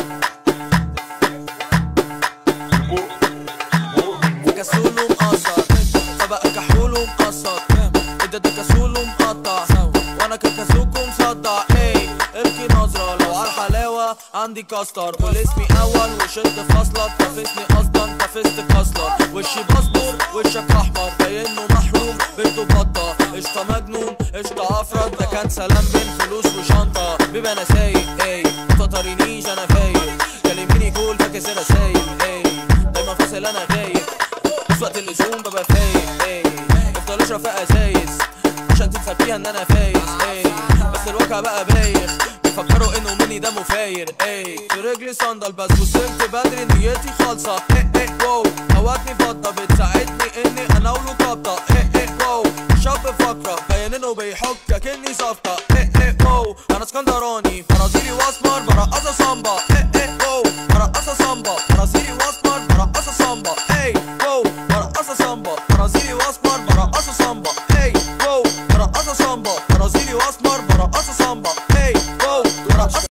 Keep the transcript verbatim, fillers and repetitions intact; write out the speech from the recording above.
كسول ومقصر فبقى كحول ومقصر ادى ده كسول ومقطع وانا ككسوك ومصدع. ايه اركي نظرة لو عالحلاوة عندي كاستر والاسمي اول وشد فاصلة تنافسني قصدا تنافست كسلر. وشي بصبر وشك احمر باينه محروم بنته بطة قشطة مجنون قشطة افرد ده كان سلام بين فلوس وشنطة. بيبقى انا سايق ايه متطرينيش انا فايق كلميني كول فاكس رسايل ايه دايما فاصل انا غايب بس وقت اللزوم ببقى فايق ايه افضل اشرب في ازايز عشان تنسى فيها ان انا فايز ايه بس الواقع بقى بايخ بيفكروا انه مني دمه فاير ايه في رجلي صندل بس وصلت بدري نيتي خالصة ايه ايه واو هواتني فضة بتساعدني اني اناوله قبضة ايه ايه واو شاب فقرة باين انه بيحك كأني صفقة ايه ايه واو انا اسكندراني برازيلي واسمر برقصة صامبا ايه ايه واو برقصة صامبا برازيلي واسمر برقصة صامبا ايه واو برقصة صامبا برازيلي واسمر برقصة صامبا ايه واو برقصة صامبا برازيلي واسمر